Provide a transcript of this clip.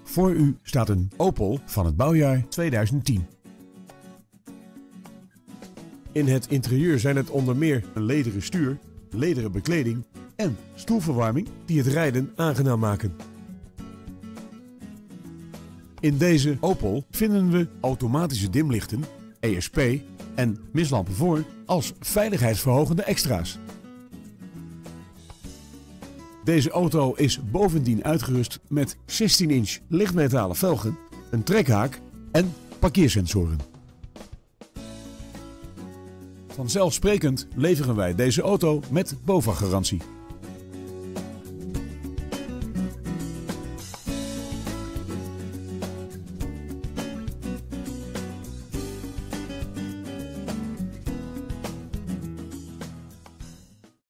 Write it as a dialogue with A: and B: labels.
A: Voor u staat een Opel van het bouwjaar 2010. In het interieur zijn het onder meer een lederen stuur, lederen bekleding en stoelverwarming die het rijden aangenaam maken. In deze Opel vinden we automatische dimlichten, ESP en mislampen voor als veiligheidsverhogende extra's. Deze auto is bovendien uitgerust met 16-inch lichtmetalen velgen, een trekhaak en parkeersensoren. Vanzelfsprekend leveren wij deze auto met BOVAG-garantie.